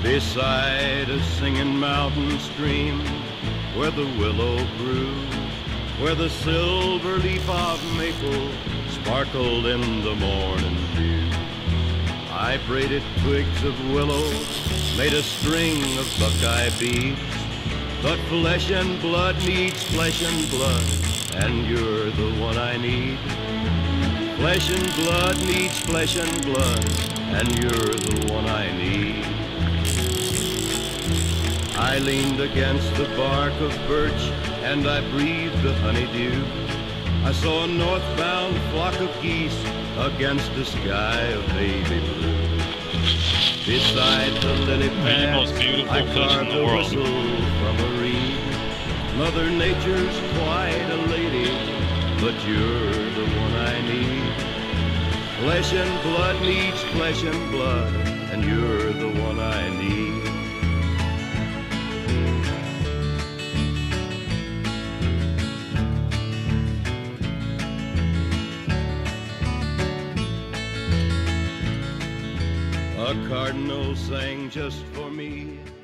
beside a singing mountain stream, where the willow grew, where the silver leaf of maple sparkled in the morning dew. I braided twigs of willow, made a string of buckeye beads, but flesh and blood needs flesh and blood, and you're the one I need. Flesh and blood needs flesh and blood, and you're the one I need. I leaned against the bark of birch, and I breathed the honeydew. I saw a northbound flock of geese against a sky of baby blue. Beside the lily pad, I carved a whistle from a reed. Mother Nature's quite a lady, but you're the one I need. Flesh and blood needs flesh and blood, and you're the one I need. A cardinal sang just for me.